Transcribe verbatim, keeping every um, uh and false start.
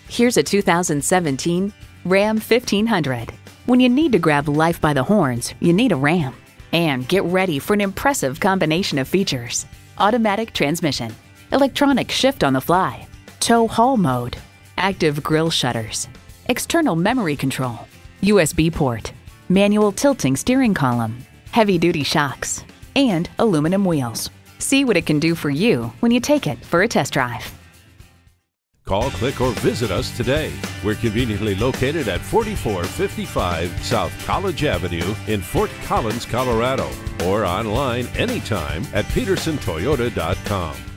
Here's a two thousand seventeen Ram fifteen hundred. When you need to grab life by the horns, you need a Ram. And get ready for an impressive combination of features: automatic transmission, electronic shift on the fly, tow haul mode, active grille shutters, external memory control, U S B port, manual tilting steering column, heavy-duty shocks, and aluminum wheels. See what it can do for you when you take it for a test drive. Call, click, or visit us today. We're conveniently located at forty-four fifty-five South College Avenue in Fort Collins, Colorado, or online anytime at Pedersen Toyota dot com.